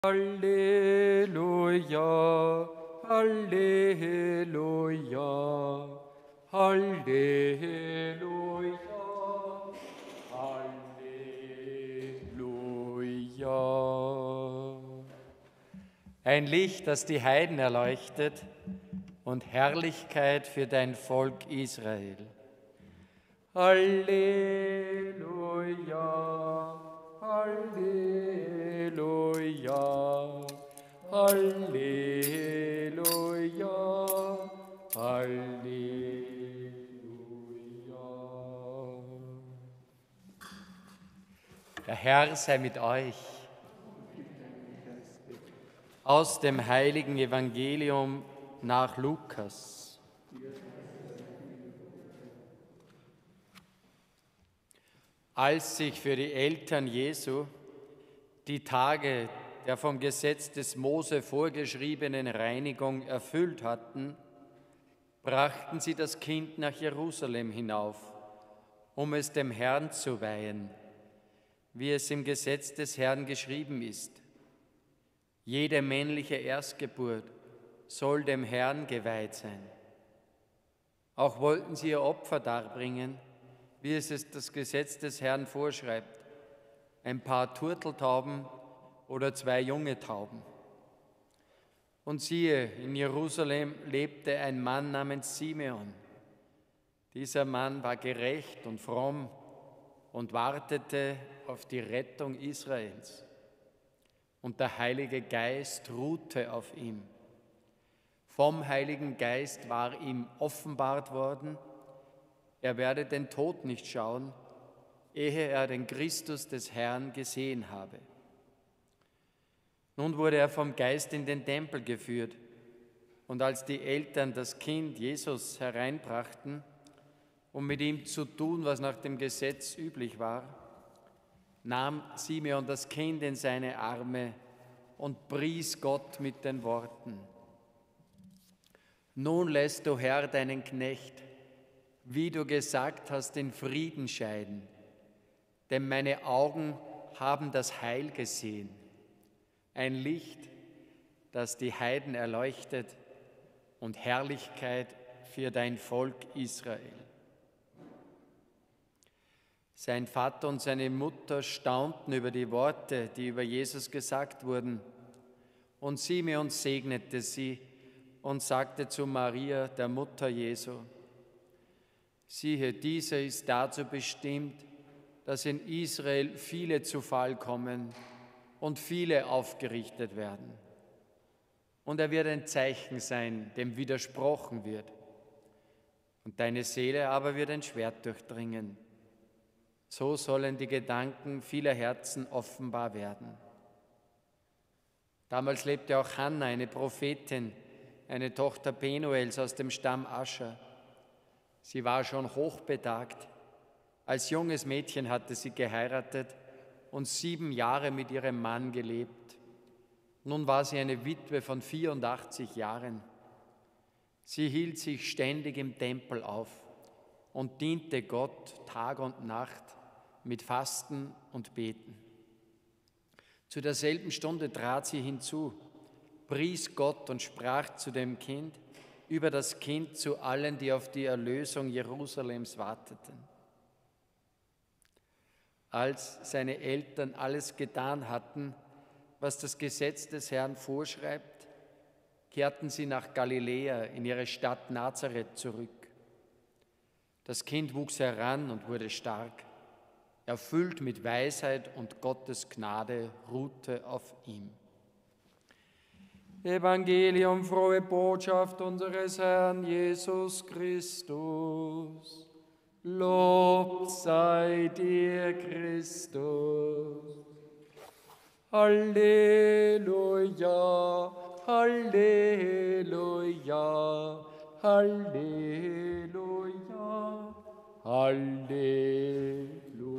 Halleluja, Halleluja, Halleluja, Halleluja. Ein Licht, das die Heiden erleuchtet und Herrlichkeit für dein Volk Israel. Halleluja, Halleluja, Halleluja, Halleluja. Der Herr sei mit euch. Aus dem heiligen Evangelium nach Lukas. Als sich für die Eltern Jesu die Tage der vom Gesetz des Mose vorgeschriebenen Reinigung erfüllt hatten, brachten sie das Kind nach Jerusalem hinauf, um es dem Herrn zu weihen, wie es im Gesetz des Herrn geschrieben ist. Jede männliche Erstgeburt soll dem Herrn geweiht sein. Auch wollten sie ihr Opfer darbringen, wie es das Gesetz des Herrn vorschreibt, ein paar Turteltauben oder 2 junge Tauben. Und siehe, in Jerusalem lebte ein Mann namens Simeon. Dieser Mann war gerecht und fromm und wartete auf die Rettung Israels. Und der Heilige Geist ruhte auf ihm. Vom Heiligen Geist war ihm offenbart worden, er werde den Tod nicht schauen, ehe er den Christus des Herrn gesehen habe. Nun wurde er vom Geist in den Tempel geführt, und als die Eltern das Kind Jesus hereinbrachten, um mit ihm zu tun, was nach dem Gesetz üblich war, nahm Simeon das Kind in seine Arme und pries Gott mit den Worten: Nun lässt du, Herr, deinen Knecht, wie du gesagt hast, in Frieden scheiden, denn meine Augen haben das Heil gesehen, ein Licht, das die Heiden erleuchtet und Herrlichkeit für dein Volk Israel. Sein Vater und seine Mutter staunten über die Worte, die über Jesus gesagt wurden. Und Simeon segnete sie und sagte zu Maria, der Mutter Jesu: Siehe, diese ist dazu bestimmt, dass in Israel viele zu Fall kommen und viele aufgerichtet werden. Und er wird ein Zeichen sein, dem widersprochen wird. Und deine Seele aber wird ein Schwert durchdringen. So sollen die Gedanken vieler Herzen offenbar werden. Damals lebte auch Hannah, eine Prophetin, eine Tochter Penuels aus dem Stamm Ascher. Sie war schon hochbetagt. Als junges Mädchen hatte sie geheiratet und 7 Jahre mit ihrem Mann gelebt. Nun war sie eine Witwe von 84 Jahren. Sie hielt sich ständig im Tempel auf und diente Gott Tag und Nacht mit Fasten und Beten. Zu derselben Stunde trat sie hinzu, pries Gott und sprach zu dem Kind, über das Kind zu allen, die auf die Erlösung Jerusalems warteten. Als seine Eltern alles getan hatten, was das Gesetz des Herrn vorschreibt, kehrten sie nach Galiläa in ihre Stadt Nazareth zurück. Das Kind wuchs heran und wurde stark. Erfüllt mit Weisheit und Gottes Gnade ruhte auf ihm. Evangelium, frohe Botschaft unseres Herrn Jesus Christus. Lob sei dir, Christus. Halleluja, Halleluja, Halleluja, Halleluja.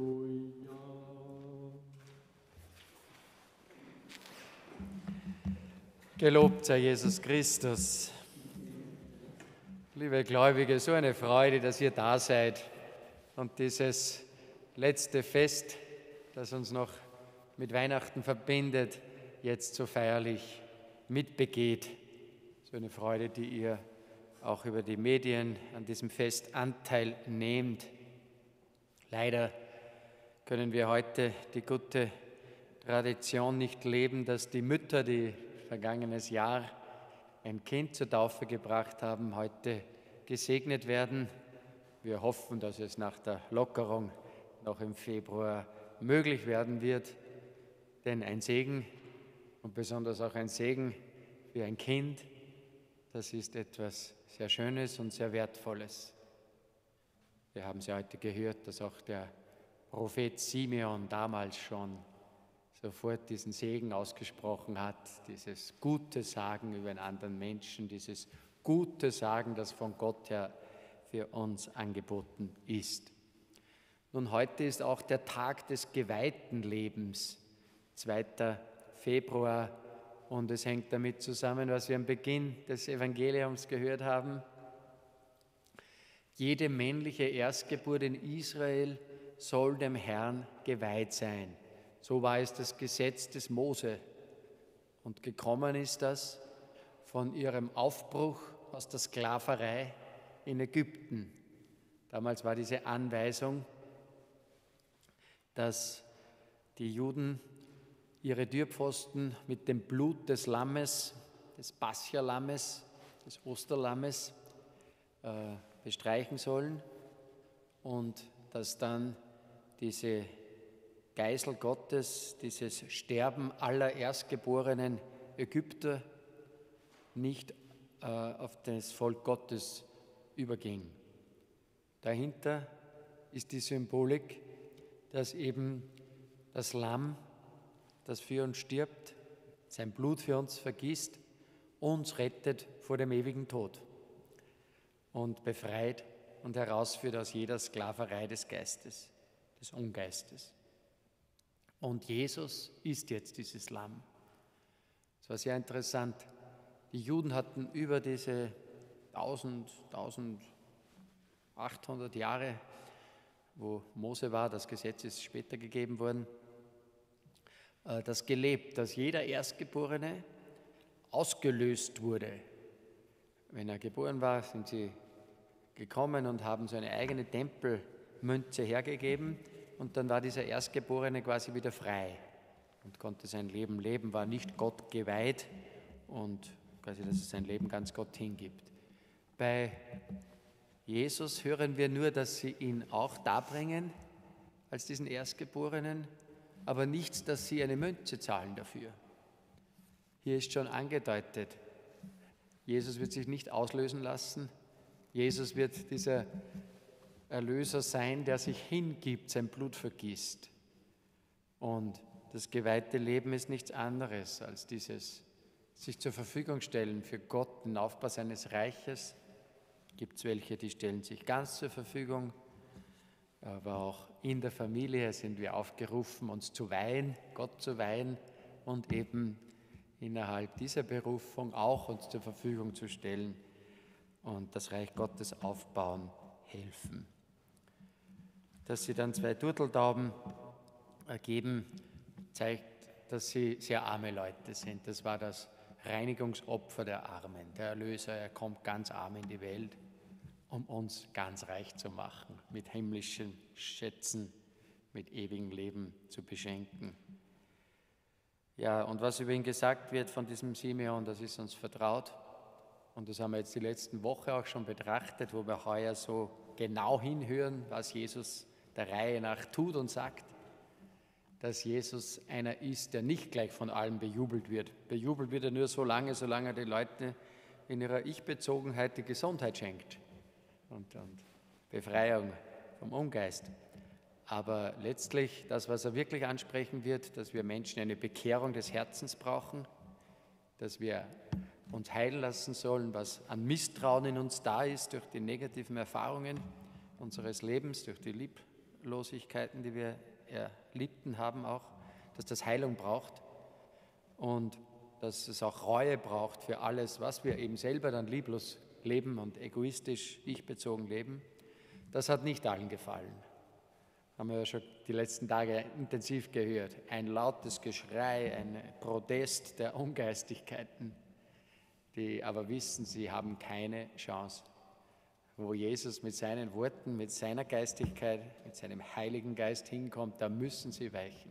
Gelobt sei Jesus Christus. Liebe Gläubige, so eine Freude, dass ihr da seid und dieses letzte Fest, das uns noch mit Weihnachten verbindet, jetzt so feierlich mitbegeht. So eine Freude, die ihr auch über die Medien an diesem Fest Anteil nehmt. Leider können wir heute die gute Tradition nicht leben, dass die Mütter, die vergangenes Jahr ein Kind zur Taufe gebracht haben, heute gesegnet werden. Wir hoffen, dass es nach der Lockerung noch im Februar möglich werden wird, denn ein Segen und besonders auch ein Segen für ein Kind, das ist etwas sehr Schönes und sehr Wertvolles. Wir haben sie heute gehört, dass auch der Prophet Simeon damals schon sofort diesen Segen ausgesprochen hat, dieses gute Sagen über einen anderen Menschen, dieses gute Sagen, das von Gott her für uns angeboten ist. Nun, heute ist auch der Tag des geweihten Lebens, 2. Februar, und es hängt damit zusammen, was wir am Beginn des Evangeliums gehört haben. Jede männliche Erstgeburt in Israel soll dem Herrn geweiht sein. So war es das Gesetz des Mose. Und gekommen ist das von ihrem Aufbruch aus der Sklaverei in Ägypten. Damals war diese Anweisung, dass die Juden ihre Türpfosten mit dem Blut des Lammes, des Pascha-Lammes, des Osterlammes bestreichen sollen und dass dann diese Geißel Gottes, dieses Sterben aller erstgeborenen Ägypter nicht auf das Volk Gottes überging. Dahinter ist die Symbolik, dass eben das Lamm, das für uns stirbt, sein Blut für uns vergießt, uns rettet vor dem ewigen Tod und befreit und herausführt aus jeder Sklaverei des Geistes, des Ungeistes. Und Jesus ist jetzt dieses Lamm. Es war sehr interessant. Die Juden hatten über diese 1800 Jahre, wo Mose war, das Gesetz ist später gegeben worden, das gelebt, dass jeder Erstgeborene ausgelöst wurde. Wenn er geboren war, sind sie gekommen und haben so eine eigene Tempelmünze hergegeben und dann war dieser Erstgeborene quasi wieder frei und konnte sein Leben leben, war nicht Gott geweiht und quasi, dass er sein Leben ganz Gott hingibt. Bei Jesus hören wir nur, dass sie ihn auch darbringen als diesen Erstgeborenen, aber nichts, dass sie eine Münze zahlen dafür. Hier ist schon angedeutet, Jesus wird sich nicht auslösen lassen. Jesus wird dieser Erlöser sein, der sich hingibt, sein Blut vergießt. Und das geweihte Leben ist nichts anderes als dieses sich zur Verfügung stellen für Gott, den Aufbau seines Reiches. Gibt es welche, die stellen sich ganz zur Verfügung, aber auch in der Familie sind wir aufgerufen, uns zu weihen, Gott zu weihen und eben innerhalb dieser Berufung auch uns zur Verfügung zu stellen und das Reich Gottes aufbauen, helfen. Dass sie dann 2 Turteltauben geben, zeigt, dass sie sehr arme Leute sind. Das war das Reinigungsopfer der Armen. Der Erlöser, er kommt ganz arm in die Welt, um uns ganz reich zu machen, mit himmlischen Schätzen, mit ewigem Leben zu beschenken. Ja, und was über ihn gesagt wird von diesem Simeon, das ist uns vertraut. Und das haben wir jetzt die letzten Woche auch schon betrachtet, wo wir heuer so genau hinhören, was Jesus der Reihe nach tut und sagt, dass Jesus einer ist, der nicht gleich von allen bejubelt wird. Bejubelt wird er nur so lange, solange er die Leute in ihrer Ich-Bezogenheit die Gesundheit schenkt und Befreiung vom Ungeist. Aber letztlich, das, was er wirklich ansprechen wird, dass wir Menschen eine Bekehrung des Herzens brauchen, dass wir uns heilen lassen sollen, was an Misstrauen in uns da ist durch die negativen Erfahrungen unseres Lebens, durch die Lieblosigkeiten, die wir erlitten haben auch, dass das Heilung braucht und dass es auch Reue braucht für alles, was wir eben selber dann lieblos leben und egoistisch, ich-bezogen leben. Das hat nicht allen gefallen. haben wir ja schon die letzten Tage intensiv gehört. Ein lautes Geschrei, ein Protest der Ungeistigkeiten, die aber wissen, sie haben keine Chance. Wo Jesus mit seinen Worten, mit seiner Geistigkeit, mit seinem Heiligen Geist hinkommt, da müssen sie weichen.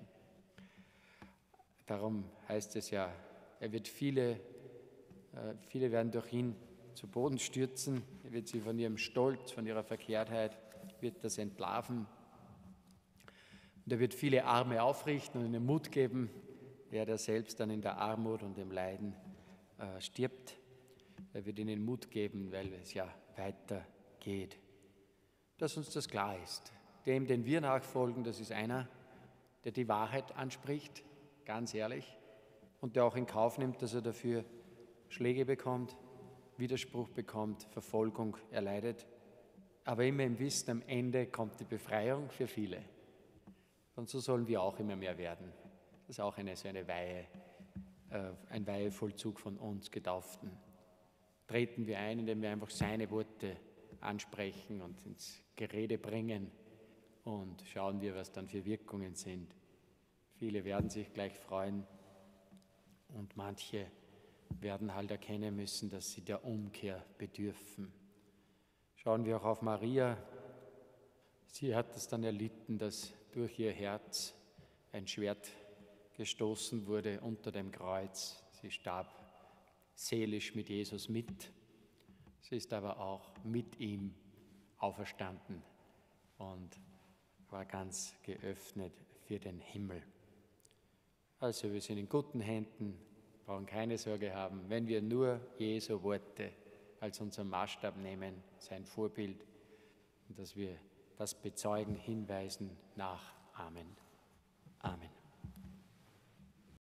Darum heißt es ja, viele werden durch ihn zu Boden stürzen, er wird sie von ihrem Stolz, von ihrer Verkehrtheit, wird das entlarven. Und er wird viele Arme aufrichten und ihnen Mut geben, der selbst dann in der Armut und im Leiden stirbt. Er wird ihnen Mut geben, weil es ja weitergeht. Dass uns das klar ist. Dem, den wir nachfolgen, das ist einer, der die Wahrheit anspricht, ganz ehrlich, und der auch in Kauf nimmt, dass er dafür Schläge bekommt, Widerspruch bekommt, Verfolgung erleidet, aber immer im Wissen, am Ende kommt die Befreiung für viele. Und so sollen wir auch immer mehr werden. Das ist auch ein Weihevollzug von uns Getauften. Treten wir ein, indem wir einfach seine Worte ansprechen und ins Gerede bringen und schauen wir, was dann für Wirkungen sind. Viele werden sich gleich freuen und manche werden halt erkennen müssen, dass sie der Umkehr bedürfen. Schauen wir auch auf Maria. Sie hat es dann erlitten, dass durch ihr Herz ein Schwert gestoßen wurde unter dem Kreuz. Sie starb seelisch mit Jesus mit. Sie ist aber auch mit ihm auferstanden und war ganz geöffnet für den Himmel. Also wir sind in guten Händen, brauchen keine Sorge haben, wenn wir nur Jesu Worte als unseren Maßstab nehmen, sein Vorbild, und dass wir das bezeugen, hinweisen, nachahmen. Amen.